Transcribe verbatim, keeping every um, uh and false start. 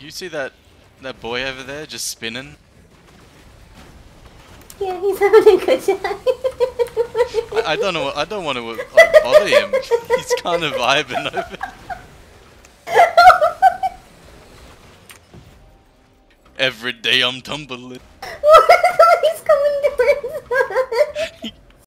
You see that that boy over there just spinning? Yeah, he's having a good time. I, I don't know. I don't want to like, bother him. He's kind of vibing over. Every day I'm tumbling. What? He's coming towards us. He